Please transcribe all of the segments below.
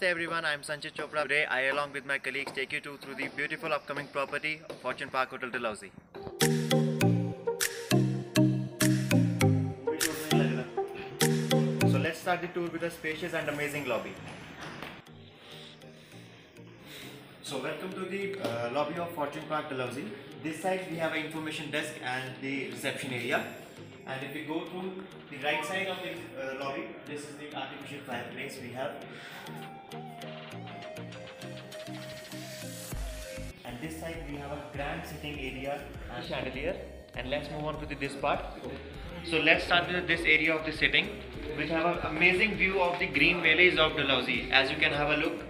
Namaste everyone, I am Sanchit Chopra. Today I along with my colleagues take you through the beautiful upcoming property of Fortune Park Hotel Dalhousie. So let's start the tour with a spacious and amazing lobby. So welcome to the lobby of Fortune Park Dalhousie. This side we have an information desk and the reception area. And if we go through the right side of the lobby, this is the artificial fireplace we have. And this side we have a grand sitting area and chandelier. And let's move on to this part. So let's start with this area of the sitting, which have an amazing view of the green valleys of Dalhousie. As you can have a look.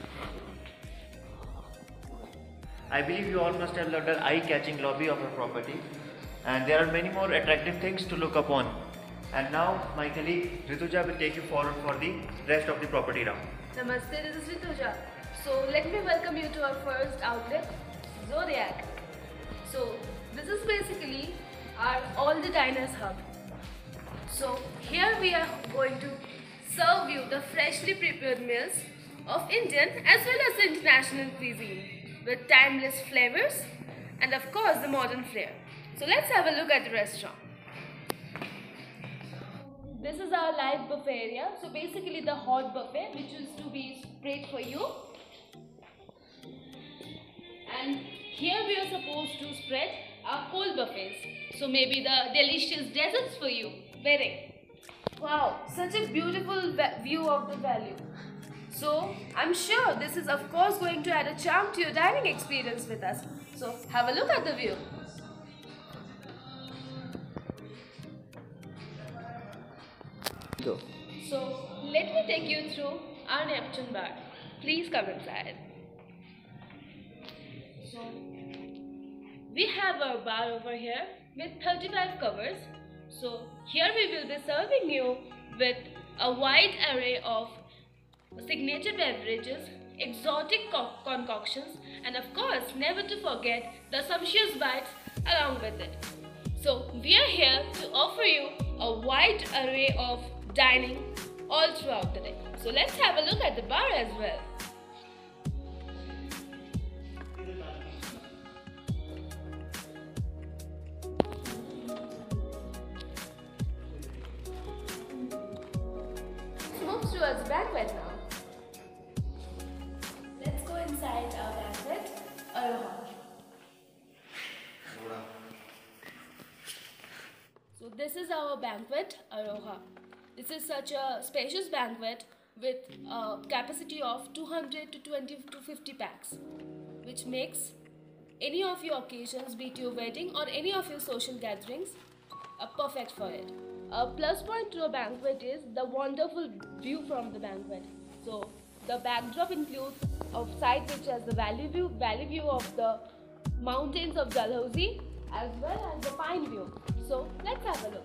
I believe you all must have loved our eye-catching lobby of our property, and there are many more attractive things to look upon. And now my colleague Rituja will take you forward for the rest of the property round. Namaste, this is Rituja. So let me welcome you to our first outlet, Zodiac. So this is basically our all the diners hub. So here we are going to serve you the freshly prepared meals of Indian as well as international cuisine with timeless flavors and of course the modern flair. So let's have a look at the restaurant. This is our live buffet area. So basically the hot buffet which is to be spread for you. And here we are supposed to spread our cold buffets. So maybe the delicious desserts for you. Waiting. Wow, such a beautiful view of the valley. So I'm sure this is of course going to add a charm to your dining experience with us. So have a look at the view. Go. So let me take you through our Neptune bar. Please come inside. So we have our bar over here with 35 covers. So here we will be serving you with a wide array of signature beverages, exotic concoctions, and of course never to forget the sumptuous bites along with it. So we are here to offer you a wide array of dining all throughout the day. So let's have a look at the bar as well. Moves towards banquet now. Let's go inside our banquet, Aroha. So this is our banquet, Aroha. This is such a spacious banquet with a capacity of 200 to 250 packs, which makes any of your occasions, be it your wedding or any of your social gatherings, perfect for it. A plus point to a banquet is the wonderful view from the banquet. So the backdrop includes a site which has the valley view of the mountains of Dalhousie as well as the pine view. So let's have a look.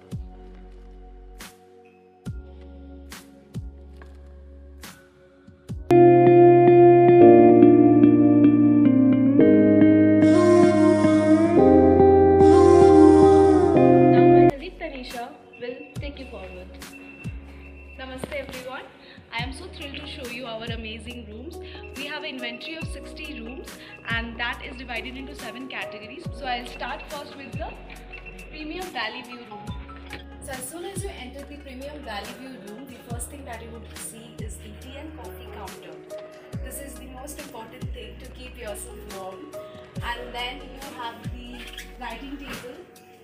Will take you forward. Namaste everyone. I am so thrilled to show you our amazing rooms. We have an inventory of 60 rooms and that is divided into 7 categories. So I'll start first with the Premium Valley View room. So as soon as you enter the Premium Valley View room, the first thing that you would see is the tea and coffee counter. This is the most important thing to keep yourself warm. And then you have the writing table.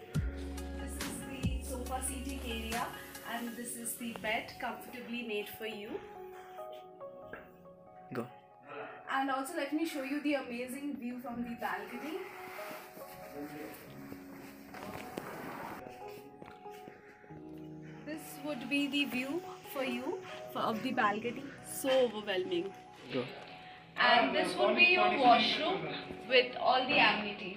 Sofa seating area, and this is the bed comfortably made for you. Go. And also let me show you the amazing view from the balcony. This would be the view for you of the balcony. So overwhelming. Go. And this would be your washroom with all the amenities.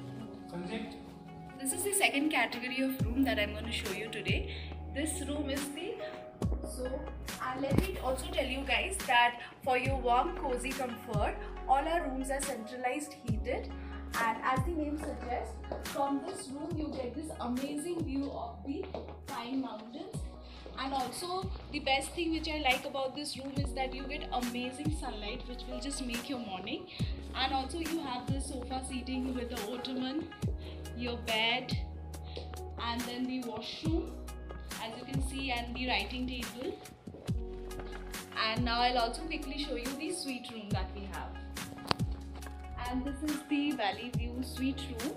This is the second category of room that I'm going to show you today. This room is the and let me also tell you guys that for your warm cozy comfort, all our rooms are centralized heated, and as the name suggests, from this room you get this amazing view of the Pine Mountains And also the best thing which I like about this room is that you get amazing sunlight which will just make your morning. And also you have the sofa seating with the ottoman, your bed, and then the washroom as you can see, and the writing table. And now I'll also quickly show you the suite room that we have. And this is the Valley View suite room.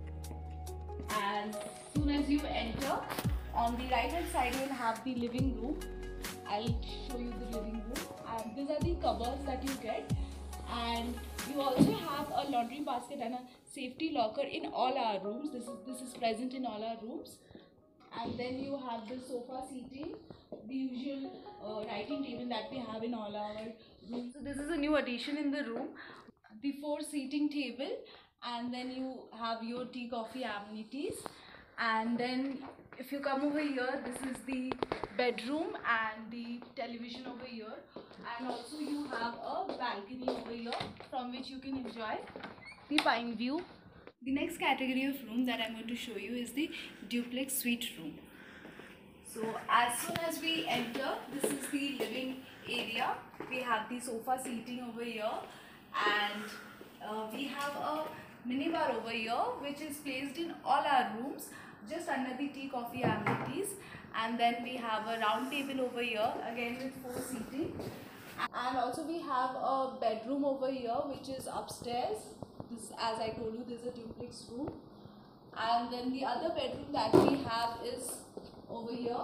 As soon as you enter, on the right hand side you will have the living room. I'll show you the living room, and these are the cupboards that you get. And you also have a laundry basket and a safety locker in all our rooms. This is present in all our rooms. And then you have the sofa seating, the usual writing table that we have in all our rooms. So this is a new addition in the room, the 4 seating table, and then you have your tea coffee amenities. And then if you come over here, this is the bedroom and the television over here, and also you have a balcony over here from which you can enjoy the pine view. The next category of room that I'm going to show you is the duplex suite room. So as soon as we enter, this is the living area. We have the sofa seating over here, and we have a minibar over here which is placed in all our rooms just under the tea coffee amenities. And then we have a round table over here again with 4 seating, and also we have a bedroom over here which is upstairs. This, as I told you, this is a duplex room. And then the other bedroom that we have is over here.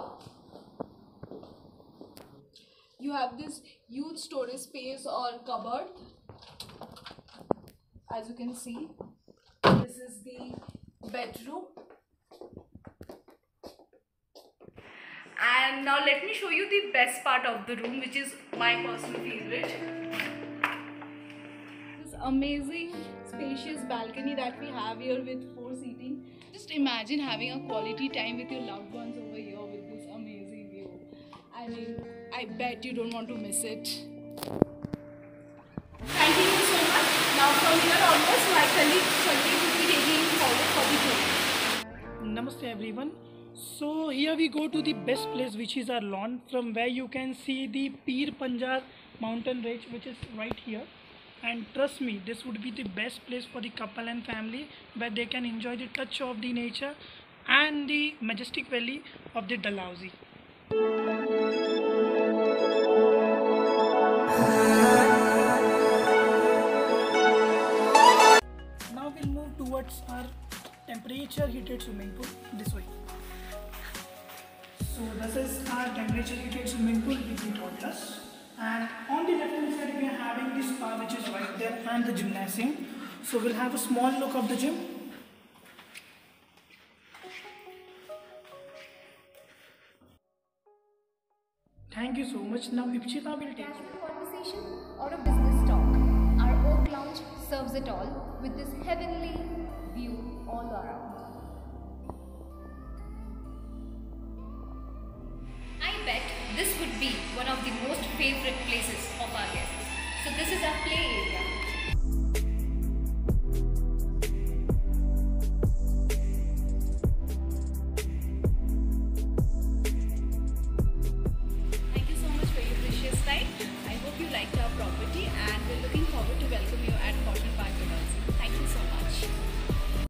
You have this huge storage space or cupboard. As you can see, this is the bedroom. And now let me show you the best part of the room, which is my personal favorite. This amazing spacious balcony that we have here with 4 seating. Just imagine having a quality time with your loved ones over here with this amazing view. I mean, I bet you don't want to miss it. Thank you so much. Now from here onwards, my colleague Sandeep will be taking you forward for the tour. Namaste everyone. So here we go to the best place, which is our lawn, from where you can see the Pir Panjar mountain range, which is right here. And trust me, this would be the best place for the couple and family, where they can enjoy the touch of the nature and the majestic valley of the Dalhousie. Now we'll move towards our temperature heated swimming pool this way. So this is our temperature heated swimming pool with the toddlers. And on the left hand side we are having the spa, which is right there, and the gymnasium. So we'll have a small look of the gym. Thank you so much. Now Ipchita will take Casual conversation or a business talk. Our Oak Lounge serves it all with this heavenly view all around. I bet this would be one of the most favorite places of our guests. So this is our play area.